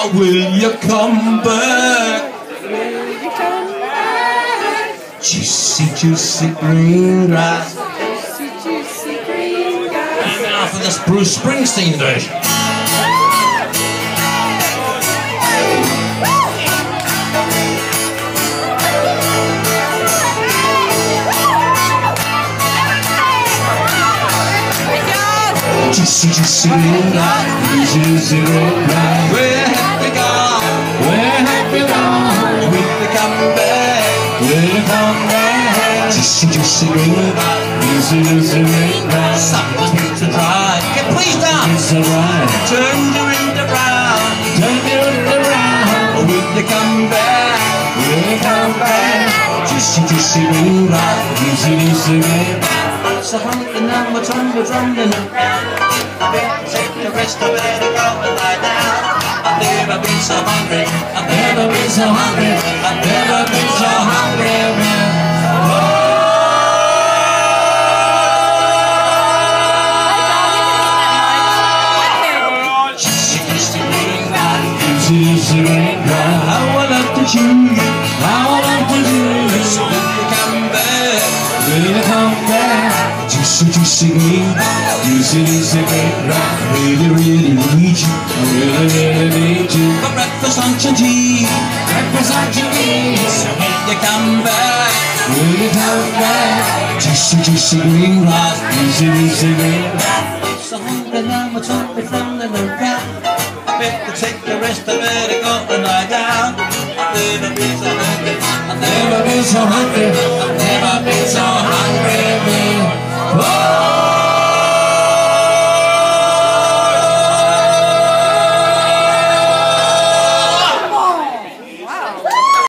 will you come back? Will you come back? Juicy, juicy green grass. Juicy, juicy green grass. And now for this Bruce Springsteen version. Juicy, juicy green grass. Juicy green grass. Where have you gone? Where have you gone? Will you come back? Will you come back? Juicy, juicy green grass. Juicy, juicy green grass. Summer's to dry. Okay, please dance. It's alright. Turn you into brown. Turn you into brown. Will you come back? Will you come back? Juicy, juicy green grass. Juicy, juicy green grass. So hungry now, we're trembling around. I've been take the rest of it and go and lie down. I've never been so hungry. I've never been so hungry. I've never been so hungry, man. Juicy, juicy green grass. Juicy, juicy green grass. How I love to chew you. How I love to chew you. So will you come back? Will you come back? Juicy, juicy green grass. Juicy, juicy green grass. Really, really need you. I really, really need you. For breakfast, lunch and tea. Breakfast, lunch and tea. So will you come back? Will you come back? Juicy, juicy green grass. Juicy, juicy green grass. So hungry now, we're totally trembling around. I better take the rest of it and go and lie down. I've never been so hungry. I've never been so hungry. I've never been so hungry, man. Oh!